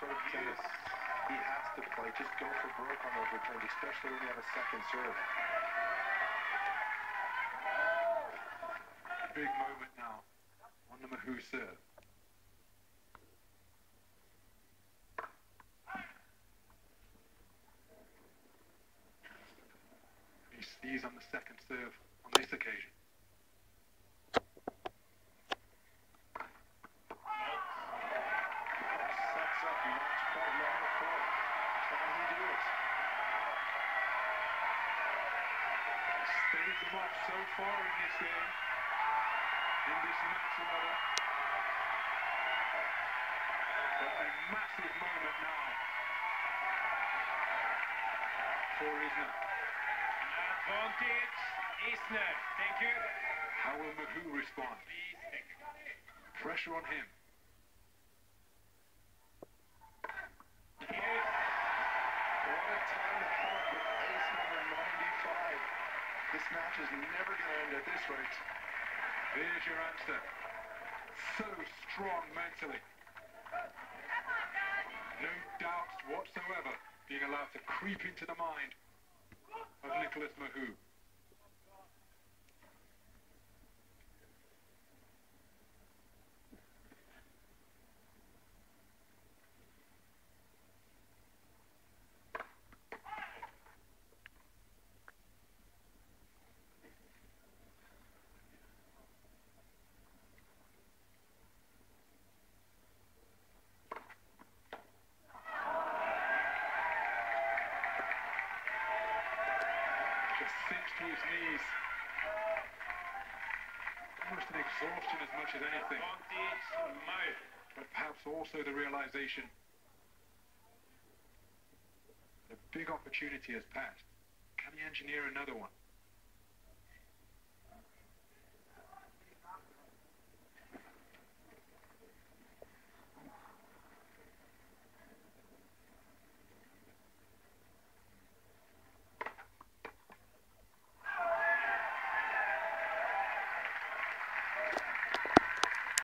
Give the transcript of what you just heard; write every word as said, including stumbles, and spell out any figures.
of tennis. He has to play. Just go for broke on those returns, especially when you have a second serve. Big moment now on the mahut serve. He sees on the second serve on this occasion. Sets up match point number four. Can he do it? He stayed them off so far in this game, in this match rather. But a massive moment now for Isner. Advantage, isner. Thank you. How will mahut respond? Pressure on him. Yes. What a time to come up with ace number ninety-five. This match is never going to end at this rate. There's your answer. So strong mentally. No doubts whatsoever being allowed to creep into the mind of Nicholas mahut. Sinks to his knees. Almost an exhaustion as much as anything. Advantage, mahut. But perhaps also the realization the big opportunity has passed. Can he engineer another one?